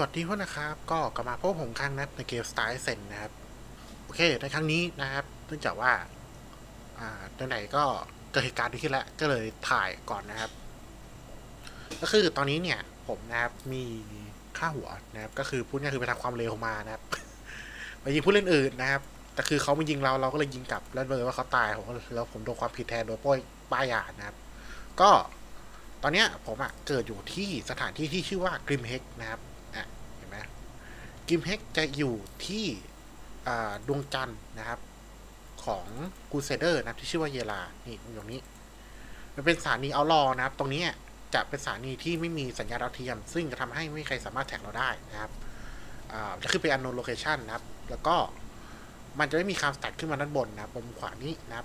วัสดีทุกคนนะครับก็กลับมาพบผมครั้งนะในเกม Star Ascent นะครับโอเคในครั้งนี้นะครับเนื่องจากว่าไหนๆก็เกิดเหตุการณ์นี้ขึ้นแล้วก็เลยถ่ายก่อนนะครับก็คือตอนนี้เนี่ยผมนะครับมีค่าหัวนะครับก็คือพูดง่ายคือไปทำความเร็วมานะครับไปยิงผู้เล่นอื่นนะครับแต่คือเขาไม่ยิงเราก็เลยยิงกลับแล้วเลยว่าเขาตายผมก็แล้วผมโดนความผิดแทนโดยป้ายยานะครับก็ตอนเนี้ยผมเกิดอยู่ที่สถานที่ที่ชื่อว่ากริมเฮกนะครับเห็นไหม กิมเฮกจะอยู่ที่ดวงจันทร์นะครับของกูเซเดอร์นะที่ชื่อว่าเยลานี่ตรงนี้มันเป็นสถานีเอาลอนะครับตรงนี้จะเป็นสถานีที่ไม่มีสัญญาณดาวเทียมซึ่งจะทำให้ไม่มีใครสามารถแท็กเราได้นะครับจะขึ้นไปอันโนนโลเคชันนะครับแล้วก็มันจะไม่มีคำสแตทขึ้นมาด้านบนนะบนขวานี้นะครับ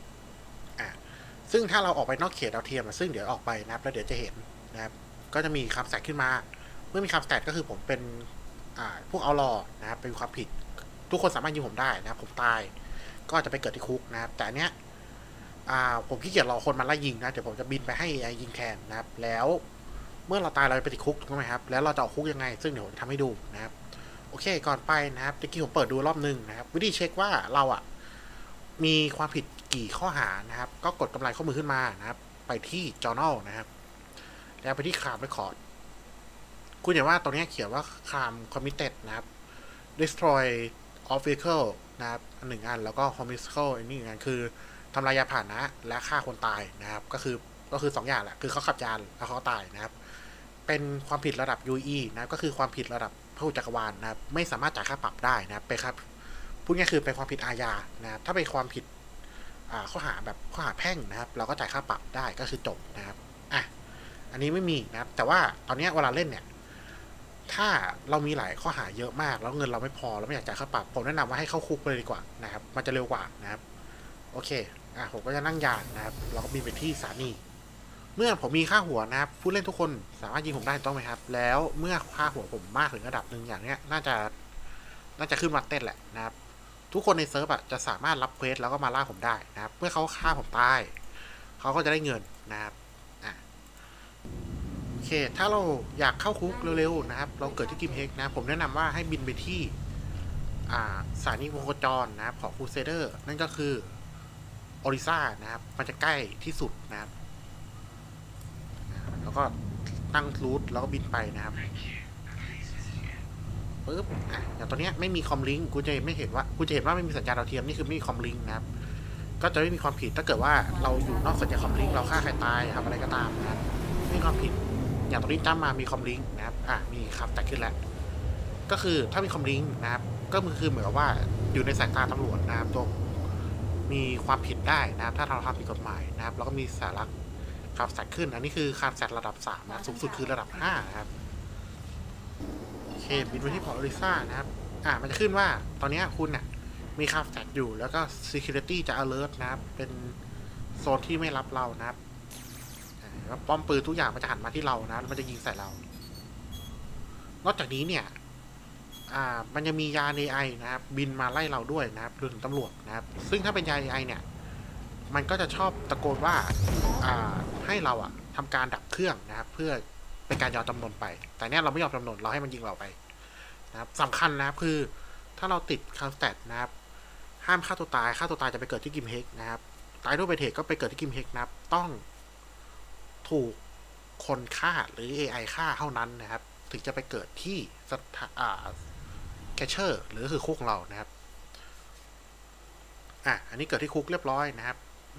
ซึ่งถ้าเราออกไปนอกเขตดาวเทียมซึ่งเดี๋ยวออกไปนะครับแล้วเดี๋ยวจะเห็นนะครับก็จะมีคำสแตทขึ้นมาเมื่อมีคำสแตทก็คือผมเป็นพวกเอาลอนะครับเป็นความผิดทุกคนสามารถยิงผมได้นะครับผมตายก็จะไปเกิดที่คุกนะครับแต่เนี้ยผมขี้เกียจรอคนมาไล่ยิงนะเดี๋ยวผมจะบินไปให้ยิงแทนนะครับแล้วเมื่อเราตายเราไปติดคุกถูกไหมครับแล้วเราจะออกคุกยังไงซึ่งเดี๋ยวผมทำให้ดูนะครับโอเคก่อนไปนะครับตะกี้ผมเปิดดูรอบนึงนะครับวิธีเช็คว่าเรามีความผิดกี่ข้อหานะครับก็กดกำไรข้อมือขึ้นมานะครับไปที่ journal นะครับแล้วไปที่ crime record คุณเห็นว่าตรงนี้เขียนว่า crime committed นะครับ destroy of vehicle นะครับหนึ่งอันแล้วก็ homicide อันนี้หนึ่งอันคือทำลายยานพาหนะและฆ่าคนตายนะครับก็คือ2 อย่างแหละคือเขาขับยานแล้วเขาตายนะครับเป็นความผิดระดับ UE นะก็คือความผิดระดับพหุจักรวาลนะครับไม่สามารถจ่ายค่าปรับได้นะครับไปครับพูดง่ายคือเป็นความผิดอาญานะครับถ้าเป็นความผิดข้อหาแบบข้อหาแพ่งนะครับเราก็จ่ายค่าปรับได้ก็คือจบนะครับอันนี้ไม่มีนะครับแต่ว่าตอนนี้เวลาเล่นเนี่ยถ้าเรามีหลายข้อหาเยอะมากแล้วเงินเราไม่พอเราไม่อยากจ่ายค่าปรับผมแนะนำว่าให้เข้าคุกไปเลยดีกว่านะครับมันจะเร็วกว่านะครับโอเคผมก็จะนั่งยานนะครับเราก็บินไปที่สถานีเมื่อผมมีค่าหัวนะครับผู้เล่นทุกคนสามารถยิงผมได้ต้องไหมครับแล้วเมื่อค่าหัวผมมากถึงระดับหนึ่งอย่างเนี้ยน่าจะขึ้นมาเต้นแหละนะครับทุกคนในเซิร์ฟจะสามารถรับเควสแล้วก็มาล่าผมได้นะครับเมื่อเขาฆ่าผมตายเขาก็จะได้เงินนะครับโอเคถ้าเราอยากเข้าคุกเร็วๆนะครับเราเกิดที่กิมเฮกนะผมแนะนำว่าให้บินไปที่สถานีวงโคจรนะครับของคูเซเดอร์นั่นก็คือออริซานะครับมันจะใกล้ที่สุดนะครับแล้วก็ตั้งรูทแล้วก็บินไปนะครับปึ๊บอย่างตัวเนี้ยไม่มีคอมลิงก์กูจะไม่เห็นว่าไม่มีสัญญาณดาวเทียมนี่คือไม่มีคอมลิงก์นะครับก็จะไม่มีความผิดถ้าเกิดว่าเราอยู่นอกสัญญาณคอมลิงก์เราฆ่าใครตายทำอะไรก็ตามนะครับไม่มีความผิดอย่างตรงนี้จ้ามามีคอมลิงก์นะครับมีครับแต่ขึ้นแล้วก็คือถ้ามีคอมลิงก์นะครับก็คือเหมือนกับว่าอยู่ในสายตาตำรวจนะครับตัวมีความผิดได้นะครับถ้าเราทำผิดกฎหมายนะครับแล้วก็มีสาระครับสัตว์ขึ้นอันนี้คือคาร์แซดระดับ3นะสูงสุดคือระดับ5นะครับโอเคบินไปที่พอร์ตอริซ่านะครับมันจะขึ้นว่าตอนนี้คุณมีคาร์แซดอยู่แล้วก็ security จะ alert นะครับเป็นโซนที่ไม่รับเรานะครับแล้วป้อมปืนทุกอย่างมันจะหันมาที่เรานะมันจะยิงใส่เรานอกจากนี้เนี่ยมันจะมียาน AI นะครับบินมาไล่เราด้วยนะครับรวมถึงตำรวจนะครับซึ่งถ้าเป็นยาน AI เนี่ยมันก็จะชอบตะโกนว่าให้เราทำการดับเครื่องนะครับเพื่อเป็นการยอมจำนนไปแต่เนี้ยเราไม่ยอมจำนนเราให้มันยิงเราไปนะครับสำคัญนะครับคือถ้าเราติดคาร์สแตทนะครับห้ามฆ่าตัวตายจะไปเกิดที่กิมเฮกนะครับตายด้วยใบเทคก็ไปเกิดที่กิมเฮกนะครับต้องถูกคนฆ่าหรือ AI ฆ่าเท่านั้นนะครับถึงจะไปเกิดที่แคชเชอร์หรือคือคุกของเรานะครับอันนี้เกิดที่คุกเรียบร้อยนะครับ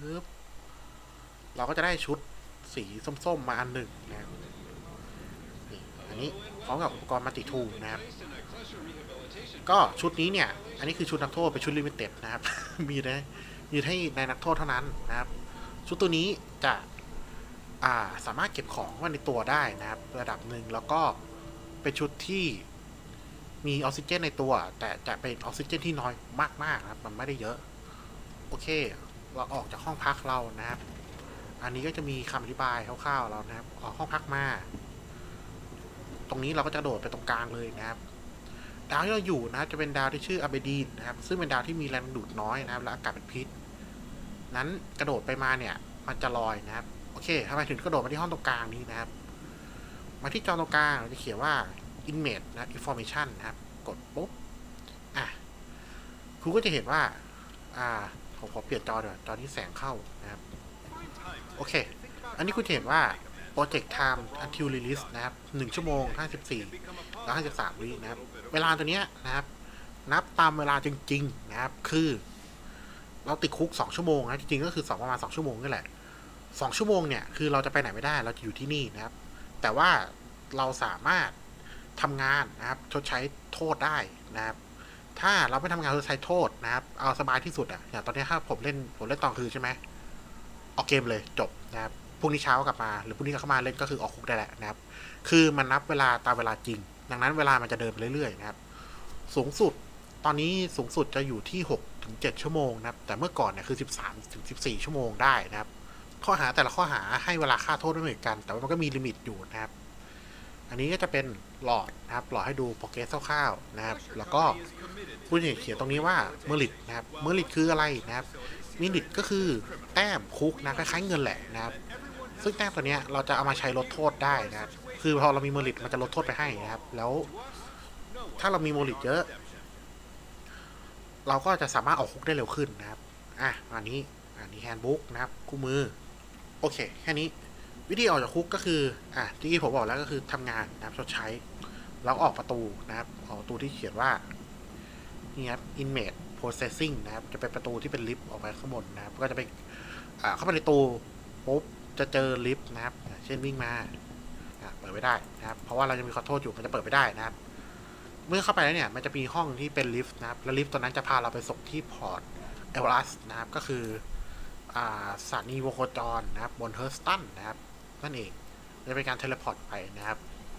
เราก็จะได้ชุดสีส้มๆมาอันหนึ่งนะครับอันนี้พร้อมกับอุปกรณ์มัลติทูลนะครับก็ชุดนี้เนี่ยอันนี้คือชุดนักโทษเป็นชุดลิมิเต็ดนะครับ มีให้ในนักโทษเท่านั้นนะครับชุดตัวนี้จะสามารถเก็บของไว้ในตัวได้นะครับระดับหนึ่งแล้วก็เป็นชุดที่มีออกซิเจนในตัวแต่จะเป็นออกซิเจนที่น้อยมากๆนะครับมันไม่ได้เยอะโอเคเราออกจากห้องพักเรานะครับอันนี้ก็จะมีคำอธิบายคร่าวๆเรานะครับออกห้องพักมาตรงนี้เราก็จะโดดไปตรงกลางเลยนะครับดาวที่เราอยู่นะจะเป็นดาวที่ชื่ออาเบดีนนะครับซึ่งเป็นดาวที่มีแรงดูดน้อยนะครับและอากาศเป็นพิษนั้นกระโดดไปมาเนี่ยมันจะลอยนะครับโอเคทำไมถึงกระโดดมาที่ห้องตรงกลางนี้นะครับมาที่จอตรงกลางจะเขียนว่า image นะ information นะครับกดปุ๊บคุณก็จะเห็นว่าผมขอเปลี่ยนจอเดี๋ยวจอนี้แสงเข้านะครับโอเคอันนี้คุณจะเห็นว่า project time until release นะครับ1 ชั่วโมง 54 แล้ว 53 วินะครับเวลาตัวเนี้ยนะครับนับตามเวลาจริงๆนะครับคือเราติดคุก2 ชั่วโมงนะจริงๆก็คือประมาณ2 ชั่วโมงนี่แหละ2 ชั่วโมงเนี่ยคือเราจะไปไหนไม่ได้เราจะอยู่ที่นี่นะครับแต่ว่าเราสามารถทำงานนะครับชดใช้โทษได้นะครับถ้าเราไม่ทำงานชดใช้โทษนะครับเอาสบายที่สุดอย่างตอนนี้ถ้าผมเล่นตอนคืนใช่ไหมออกเกมเลยจบนะครับพรุ่งนี้เช้ากลับมาหรือพรุ่งนี้เข้ามาเล่นก็คือออกคุกได้แหละนะครับคือมันนับเวลาตามเวลาจริงดังนั้นเวลามันจะเดินไปเรื่อยๆนะครับสูงสุดตอนนี้สูงสุดจะอยู่ที่6 ถึง 7 ชั่วโมงนะครับแต่เมื่อก่อนเนี่ยคือ13 ถึง 14 ชั่วโมงได้นะครับข้อหาแต่ละข้อหาให้เวลาค่าโทษไม่เหมือนกันแต่ว่ามันก็มีลิมิตอยู่นะครับอันนี้ก็จะเป็นหลอดนะครับหลอดให้ดูโปรเกรสคร่าวๆนะครับแล้วก็ผู้เขียนตรงนี้ว่าเมอริตนะครับเมอริตคืออะไรนะครับมิริตก็คือแต้มคุกนะคล้ายๆเงินแหละนะครับซึ่งแต้มตัวนี้เราจะเอามาใช้ลดโทษได้นะครับคือพอเรามีเมอริตมันจะลดโทษไปให้นะครับแล้วถ้าเรามีเมอริตเยอะเราก็จะสามารถออกคุกได้เร็วขึ้นนะครับอันนี้แฮนด์บุ๊กนะครับคู่มือโอเคแค่นี้วิธีออกจากคุกก็คือที่ผมบอกแล้วก็คือทำงานนะครับชดใช้แล้วออกประตูนะครับออกประตูที่เขียนว่านี่ครับ inmate processing นะครับจะเป็นประตูที่เป็นลิฟต์ออกไปข้างบนนะครับก็จะไปเข้าไปในตู้ปุ๊บจะเจอลิฟต์นะครับเช่นวิ่งมาเปิดไม่ได้นะครับเพราะว่าเราจะมีขอโทษอยู่มันจะเปิดไม่ได้นะครับเมื่อเข้าไปแล้วเนี่ยมันจะมีห้องที่เป็นลิฟต์นะครับแล้วลิฟต์ตัวนั้นจะพาเราไปส่งที่พอร์ตเอเวอรัสนะครับก็คือสถานีวงโคจรนะครับบนเฮิร์สตันนะครับนั่นเองจะเป็นการเทเลพอร์ตไปนะครับ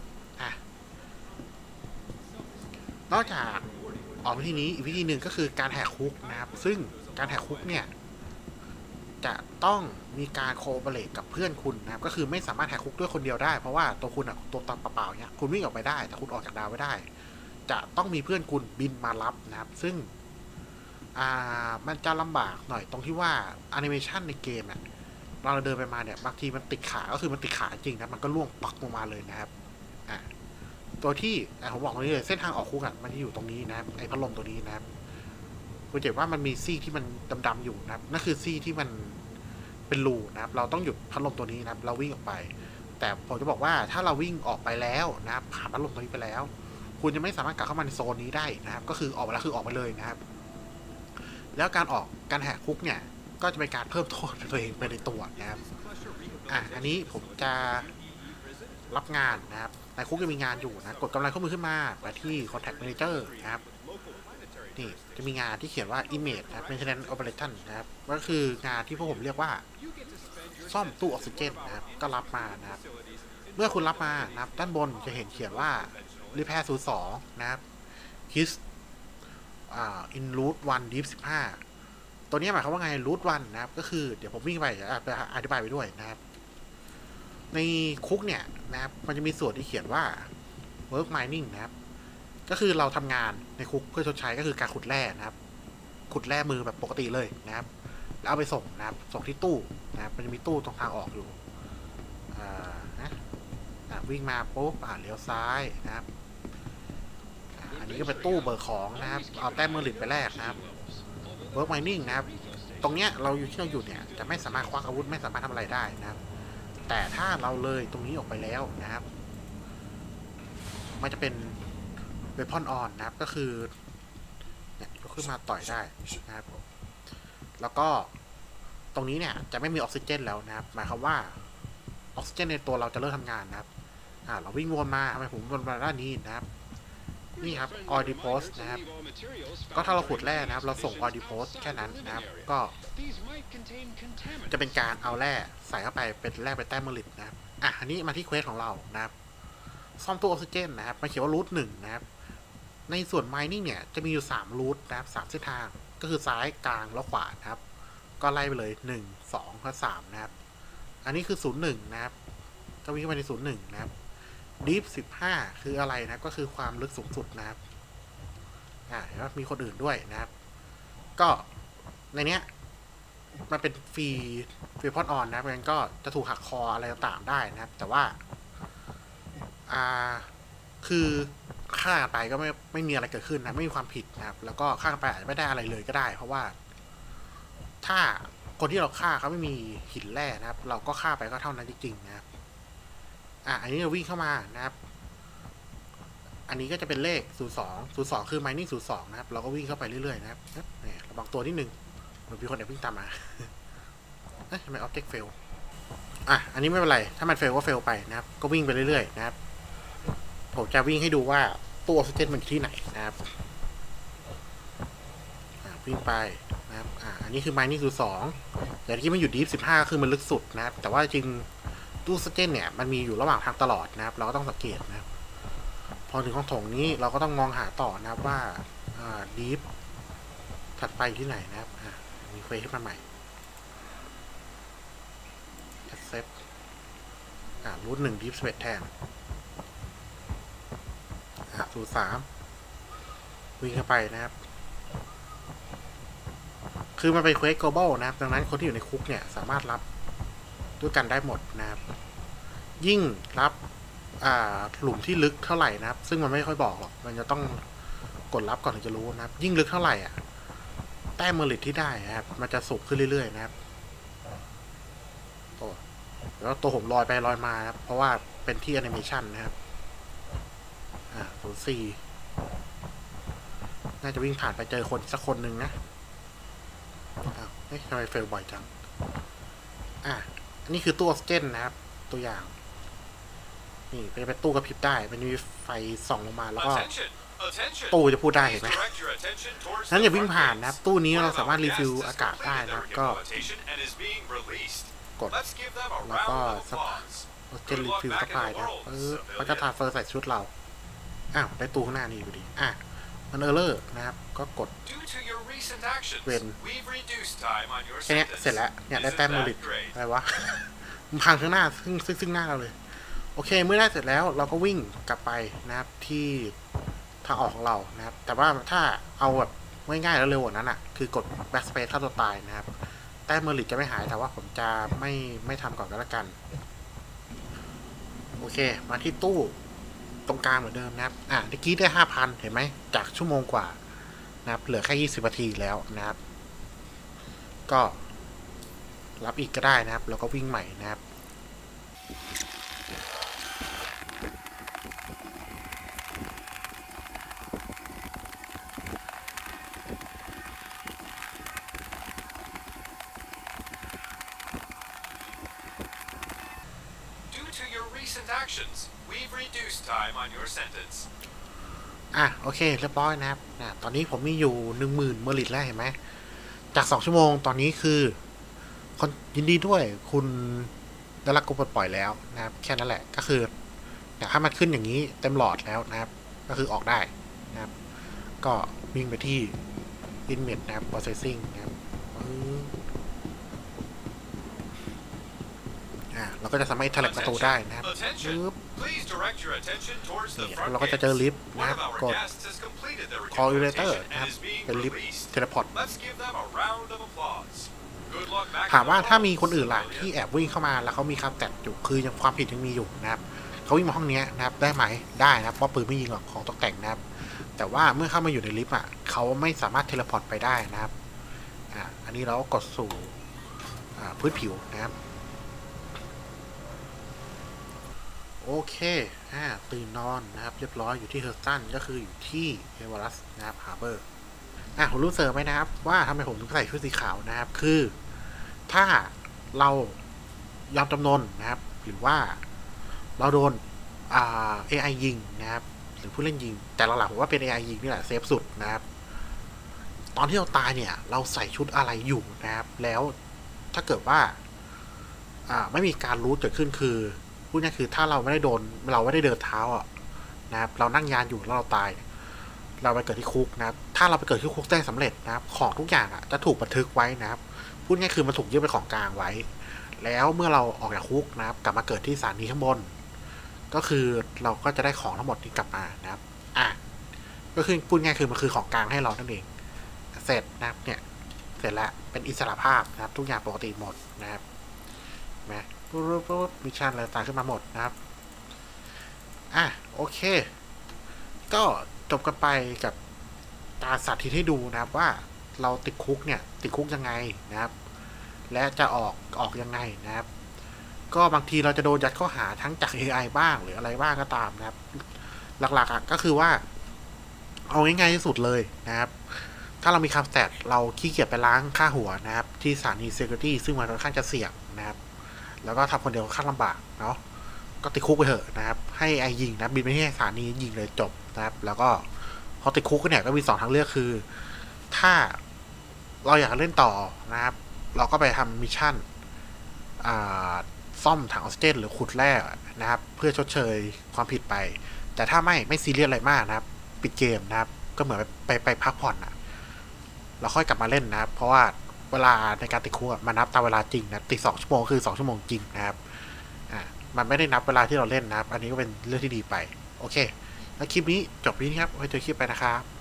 นอกจากออกวิธีนี้อีกวิธีหนึ่งก็คือการแหกคุกนะครับซึ่งการแหกคุกเนี่ยจะต้องมีการโคเปเรทกับเพื่อนคุณนะครับก็คือไม่สามารถแหกคุกด้วยคนเดียวได้เพราะว่าตัวคุณตัวตาเปล่าๆเนี่ยคุณวิ่งออกไปได้แต่คุณออกจากดาวไม่ได้จะต้องมีเพื่อนคุณบินมารับนะครับซึ่งมันจะลำบากหน่อยตรงที่ว่าแอนิเมชันในเกมเราเดินไปมาเนี่ยบางทีมันติดขาก็คือมันติดขาจริงนะมันก็ล่วงปักลงมาเลยนะครับตัวที่ผมบอกเลยเส้นทางออกคุกมันจะอยู่ตรงนี้นะครับไอ้พัดลมตัวนี้นะครับคุณเห็นว่ามันมีซี่ที่มันดำๆอยู่นะครับนั่นคือซี่ที่มันเป็นรูนะครับเราต้องหยุดพัดลมตัวนี้นะครับเราวิ่งออกไปแต่ผมจะบอกว่าถ้าเราวิ่งออกไปแล้วนะครับผ่านพัดลมตัวนี้ไปแล้วคุณจะไม่สามารถกลับเข้ามาในโซนนี้ได้นะครับก็คือออกไปแล้วคือออกไปเลยนะครับแล้วการแหกคุกเนี่ยก็จะเป็นการเพิ่มโทษตัวเองไปในตัวนะครับอันนี้ผมจะรับงานนะครับในคุกจะมีงานอยู่นะกดกำไรข้อมือขึ้นมาไปที่ Contact Manager นะครับนี่จะมีงานที่เขียนว่า Image นะครับ Maintenance Operation นะครับก็คืองานที่พวกผมเรียกว่าซ่อมตู้ออกซิเจนนะครับก็รับมานะครับเมื่อคุณรับมานะครับด้านบนจะเห็นเขียนว่า Repair 02นะครับ His in root 1 deep 15ตัวนี้หมายความว่าไง root 1นะครับก็คือเดี๋ยวผมวิ่งไปอธิบายไปด้วยนะครับในคุกเนี่ยนะครับมันจะมีส่วนที่เขียนว่า work mining นะครับก็คือเราทำงานในคุกเพื่อชดใช้ก็คือการขุดแร่นะครับขุดแร่มือแบบปกติเลยนะครับแล้วเอาไปส่งนะครับส่งที่ตู้นะครับมันจะมีตู้ตรงทางออกอยู่วิ่งมาปุ๊บเลี้ยวซ้ายนะครับอันนี้ก็เป็นตู้เบิกของนะครับเอาแต้มเมอริตไปแลกนะครับ work mining นะครับตรงเนี้ยเราอยู่ที่เราอยู่เนี่ยจะไม่สามารถควักอาวุธไม่สามารถทำอะไรได้นะครับแต่ถ้าเราเลยตรงนี้ออกไปแล้วนะครับมันจะเป็นเวพอนออนนะครับก็คือเนี่ยยกขึ้นมาต่อยได้นะครับแล้วก็ตรงนี้เนี่ยจะไม่มีออกซิเจนแล้วนะครับหมายความว่าออกซิเจนในตัวเราจะเริ่มทำงานนะครับเราวิ่งวนมาทำไมผมวนมาด้านนี้นะครับนี่ครับออยดีโพสนะครับก็ถ้าเราขุดแร่นะครับเราส่งออยดีโพสแค่นั้นนะครับก็จะเป็นการเอาแร่ใส่เข้าไปเป็นแร่เป็นแต้มเมอริตนะครับอันนี้มาที่เควสของเรานะครับซ่อมตู้ออกซิเจนนะครับมาเขียนว่ารูท1นะครับในส่วน mining เนี่ยจะมีอยู่3รูทนะครับ3เส้นทางก็คือซ้ายกลางแล้วขวานะครับก็ไล่ไปเลย1 2และ3นะครับอันนี้คือ01นะครับก็วิ่งไปใน01นะครับDeep 15คืออะไรนะก็คือความลึกสูงสุดนะครับเห็นว่ามีคนอื่นด้วยนะครับก็ในเนี้ยมันเป็นฟรีพอดออนนะมันก็จะถูกหักคออะไรต่างๆได้นะครับแต่ว่าคือฆ่าไปก็ไม่มีอะไรเกิดขึ้นนะไม่มีความผิดนะครับแล้วก็ฆ่าไปอาจจะไม่ได้อะไรเลยก็ได้เพราะว่าถ้าคนที่เราฆ่าเขาไม่มีหินแร่นะครับเราก็ฆ่าไปก็เท่านั้นจริงๆนะครับอันนี้เราวิ่งเข้ามานะครับอันนี้ก็จะเป็นเลข02คือ mining 02นะครับเราก็วิ่งเข้าไปเรื่อยๆนะครับเนี่ยระวังตัวนิดนึงมันมีคนแอบวิ่งตามมาทำไม object fail อันนี้ไม่เป็นไรถ้ามัน fail ก็ fail ไปนะครับก็วิ่งไปเรื่อยๆนะครับผมจะวิ่งให้ดูว่าตู้ออกซิเจนมันอยู่ที่ไหนนะครับวิ่งไปนะครับอันนี้คือ mining 02อย่างที่มันอยู่ดีฟ15ก็คือมันลึกสุดนะครับแต่ว่าจริงตู้ออกซิเจนเนี่ยมันมีอยู่ระหว่างทางตลอดนะครับเราก็ต้องสังเกตนะครับพอถึงห้องโถงนี้เราก็ต้องมองหาต่อนะครับว่าดีฟถัดไปที่ไหนนะครับมีเควสขึ้นมาใหม่เซฟรูท1ดีฟ11แทน03วิ่งเข้าไปนะครับคือมันเป็นเควส global นะครับดังนั้นคนที่อยู่ในคุกเนี่ยสามารถรับด้วยกันได้หมดนะครับยิ่งรับหลุมที่ลึกเท่าไหร่นะครับซึ่งมันไม่ค่อยบอกหรอกมันจะต้องกดรับก่อนถึงจะรู้นะครับยิ่งลึกเท่าไหร่แต้มเมอริทที่ได้นะครับมันจะสูงขึ้นเรื่อยๆนะครับแล้วตัวผมลอยไปลอยมาครับเพราะว่าเป็นที่แอนิเมชันนะครับ04น่าจะวิ่งผ่านไปเจอคนสักคนหนึ่งนะทำไมเฟลบ่อยจังอันนี้คือตู้ออกซิเจนนะครับตัวอย่างนี่เป็นตู้กระพริบได้มันมีไฟส่องลงมาแล้วก็ตู้จะพูดได้เห็นไหมนั้นอย่าวิ่งผ่านนะครับตู้นี้เราสามารถรีฟิลอากาศได้นะครับก็กดแล้วก็ออกซิเจนรีฟิลสปายนะเขาจะทาร์เฟอร์ใส่ชุดเราได้ตู้ข้างหน้านี่อยู่ดีมันเออร์เลอร์นะครับก็กดเว้นแค่นี้เสร็จแล้วเนี่ยได้แต้มเมอริทอะไรวะมันพังข้างหน้าซึ่งหน้าเราเลยโอเคเมื่อได้เสร็จแล้วเราก็วิ่งกลับไปนะครับที่ทางออกของเรานะครับแต่ว่าถ้าเอาแบบง่ายๆแล้วเร็วกว่านั้นคือกด backspace ฆ่าตัวตายนะครับแต้มเมอริทจะไม่หายแต่ว่าผมจะไม่ทำก่อนก็แล้วกันโอเคมาที่ตู้ตรงกลางเหมือนเดิมนะครับเมื่อกี้ได้ 5,000 เห็นไหมจากชั่วโมงกว่านะครับเหลือแค่20 นาทีแล้วนะครับก็รับอีกก็ได้นะครับแล้วก็วิ่งใหม่นะครับโอเคเรียบร้อยนะครับตอนนี้ผมมีอยู่ 10,000 เมอริทแล้วเห็นไหมจาก2 ชั่วโมงตอนนี้คือคนยินดีด้วยคุณได้รับการปลดปล่อยแล้วนะครับแค่นั้นแหละก็คือถ้ามันขึ้นอย่างนี้เต็มหลอดแล้วนะครับก็คือออกได้นะครับก็วิ่งไปที่ inmate นะครับ processing นะครับเราก็จะสามารถทะลุประตูได้นะครับเราก็จะเจอลิฟต์นะครับกด call elevator นะครับเป็นลิฟต์เทเลพอร์ตถามว่าถ้ามีคนอื่นล่ะที่แอบวิ่งเข้ามาแล้วเขามีคำแตะอยู่คือยังความผิดยังมีอยู่นะครับเขาวิ่งมาห้องนี้นะครับได้ไหมได้นะครับเพราะปืนไม่ยิงหรอกของตกแต่งนะครับแต่ว่าเมื่อเข้ามาอยู่ในลิฟต์เขาไม่สามารถเทเลพอร์ตไปได้นะครับอันนี้เราก็กดสู่พื้นผิวนะครับโอเคตื่นนอนนะครับเรียบร้อยอยู่ที่เฮอร์ตันก็คืออยู่ที่เอเวอรัสนะครับฮาร์เบอร์ผมรู้เสริมไหมนะครับว่าทำไมผมถึงใส่ชุดสีขาวนะครับคือถ้าเรายอมจำนนนะครับหรือว่าเราโดนAI ยิงนะครับหรือผู้เล่นยิงแต่หลักๆผมว่าเป็น AI ยิงนี่แหละเซฟสุดนะครับตอนที่เราตายเนี่ยเราใส่ชุดอะไรอยู่นะครับแล้วถ้าเกิดว่าไม่มีการรู้เกิดขึ้นคือพูดง่ายคือถ้าเราไม่ได้เดินเท้านะครับเรานั่งยานอยู่แล้วเราตายเราไปเกิดที่คุกนะครับถ้าเราไปเกิดที่คุกได้สำเร็จนะครับของทุกอย่างจะถูกบันทึกไว้นะครับพูดง่ายคือมันถูกยึดเป็นของกลางไว้แล้วเมื่อเราออกจากคุกนะครับกลับมาเกิดที่ศาลนี้ข้างบนก็คือเราก็จะได้ของทั้งหมดนี้กลับมานะครับก็คือพูดง่ายคือมันคือของกลางให้เรานั่นเองเสร็จนะครับเนี่ยเสร็จแล้วเป็นอิสระภาพนะครับทุกอย่างปกติหมดนะครับนะมิชชั่นอะไรต่างขึ้นมาหมดนะครับโอเคก็จบกันไปกับการสาธิตให้ดูนะครับว่าเราติดคุกเนี่ยติดคุกยังไงนะครับ และจะออกยังไงนะครับ ก็บางทีเราจะโดนยัดข้อหาทั้งจาก AI บ้างหรืออะไรบ้างก็ตามนะครับ หลักๆก็คือว่าเอาง่ายๆที่สุดเลยนะครับ ถ้าเรามีคำสแตทเราขี้เกียจไปล้างค่าหัวนะครับ ที่สถานี Security ซึ่งมันค่อนข้างจะเสี่ยงนะครับ แล้วก็ทำคนเดียวค่อนข้างลำบากเนาะก็ติดคุกไปเถอะนะครับ ให้ไอยิงนะบินไปที่สถานียิงเลยจบนะครับ แล้วก็พอติดคุกเนี่ยก็มี2 ทางเลือกคือ ถ้าเราอยากเล่นต่อนะครับ เราก็ไปทำมิชชั่นซ่อมถังออกซิเจนหรือขุดแร่นะครับ เพื่อชดเชยความผิดไป แต่ถ้าไม่ซีเรียสอะไรมากนะครับ ปิดเกมนะครับ ก็เหมือนไปพักผ่อนนะเราค่อยกลับมาเล่นนะครับ เพราะว่าเวลาในการติดคุกมันนับตามเวลาจริงนะติด2 ชั่วโมงคือ2 ชั่วโมงจริงนะครับมันไม่ได้นับเวลาที่เราเล่นนะครับ อันนี้ก็เป็นเรื่องที่ดีไปโอเคแล้วคลิปนี้จบนี้ครับไว้เจอคลิปไปนะครับ